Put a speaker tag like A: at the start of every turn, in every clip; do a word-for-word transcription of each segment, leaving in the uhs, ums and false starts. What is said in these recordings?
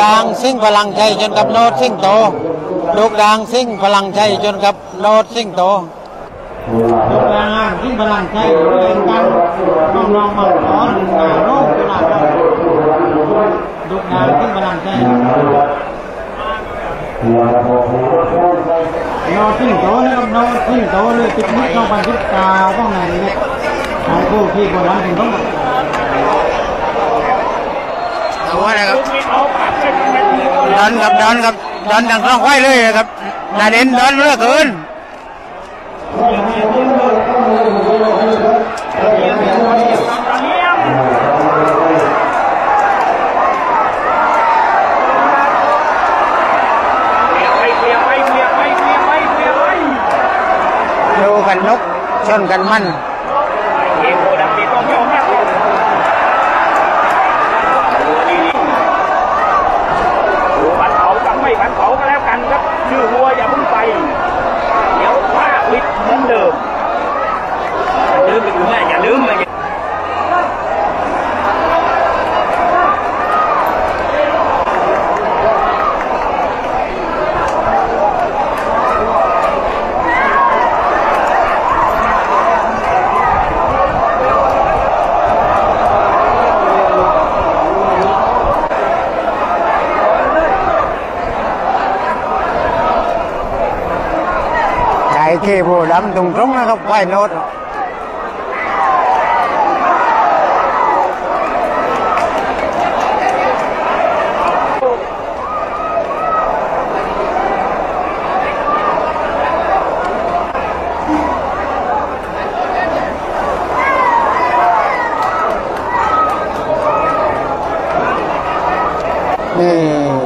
A: ดางซิ่งพลังใจจนกับโนดซิ่งโตลูกดางซิ่งพลังใจจนกับโนดซิ่งโตลูกดางซิ่งพลังใจเรียนกันน้องน้องมาขอหนึ่งมาโน้ตตัวหลักลูกดางซิ่งพลังใจโนดซิ่งโตนะครับโนดซิ่งโตเลยติดนิดน้องปันทิตาต้องไหนเนี่ยของผู้ที่คนรักถึงต้องเอาไว้นะครับดอนกับดอนกับดอนดังร้องไห้เลยครับนาเด่นดอนเลือกเกินดูกันนกชนกันมัน
B: มันเขาก็แล้วกันครับชื่อวัวอย่าเพิ่งไปเดี๋ยวว่าปิดเหมือนเดิมลืมไปอยู่แม่อย่าลืมเลย
A: เคโบดำตรงตรงนะครับไว้โนดนี่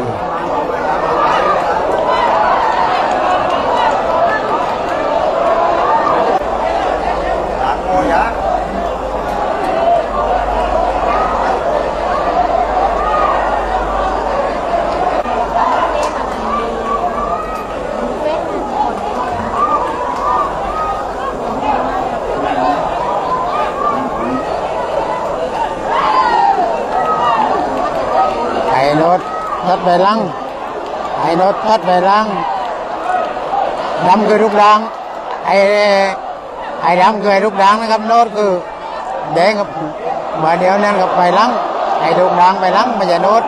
A: ทัดไปลังไอ้โนดทัดไปลังดำคือลูกด่างไอ้ไอ้ดำคือลูกด่างนะครับโนดคือแดงกับมาเดียวนั่นกับไปลังไอ้ลูกด่างไปลังไม่ใช่โนด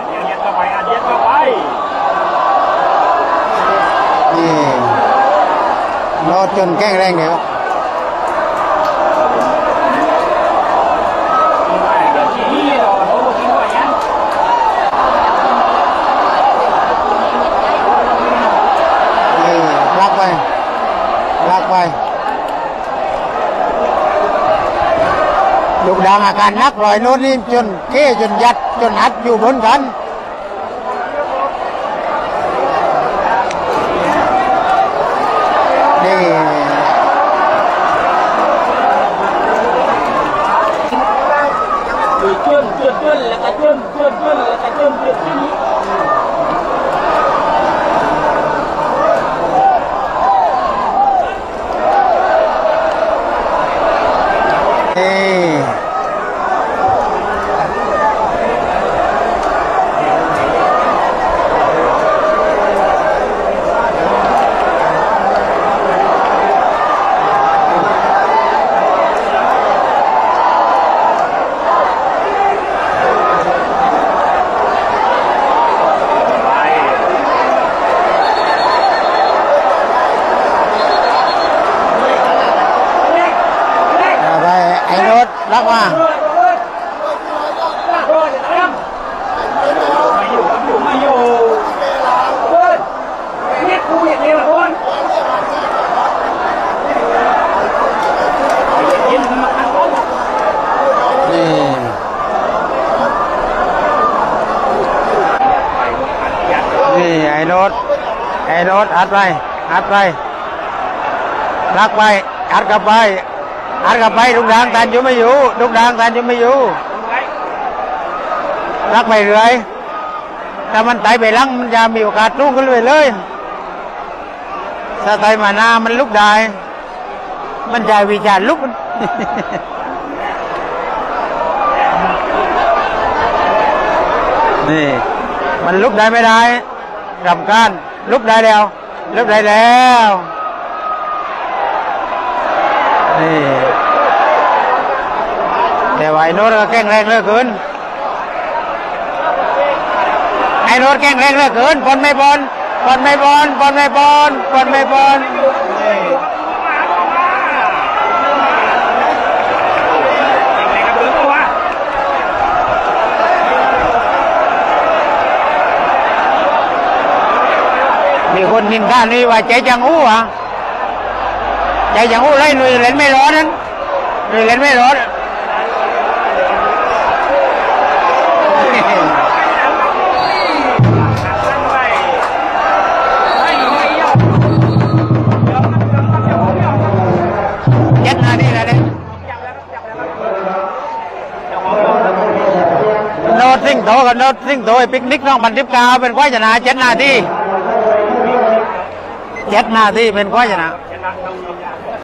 A: นี่โนดจนแก้งแรงเดียวลากไปลูกด่างอาการนักลอยโน้ตนี่จนเก้จนยัดจนหัดอยู่บนกันนี่จุ่นจุ่นจุ่นแล้วก็จุ่นจุ่นจุ่นแล้วก็จุ่นจุ่นนี่รักว่านี่ไอ้โนดไอ้โนดอัดไปอัดไปรักไปอัดกลับไปอัดกลับไปลูกด่างตันอยู่ไม่อยู่ลูกด่างตันอยู่ไม่อยู่รักไปเรื่อยถ้ามันไต่ไปลังมันจะมีโอกาสลุกขึ้นไปเลยถ้าไต่มาหน้ามันลุกได้มันจะวิจารณ์ลุกนี่มันลุกได้ไม่ได้รำคาญลุกได้แล้วลุกได้แล้วนี่แต่ว่าไอ้โน้ตก็แกล้งแรงเหลือเกินไอ้โน้ตแกล้งแรงเหลือเกินบอลไม่บอลบอลไม่บอลบอลไม่บอลบอลไม่บอลมีคนนินทานี่ว่าใจจังอู้อ่ะใจจังอู้เลยหนุ่ยเล่นไม่ร้อนนั้นหนุ่ยเล่นไม่ร้อนเจ็ดนาทีแล้วเนี่ยโน้ตซิงโตกับโน้ตซิงโตไอ้ปิกนิกน้องบันทิพกาวเป็นควายชนะเจ็ดนาทีเจ็ดนาทีเป็นควายชนะ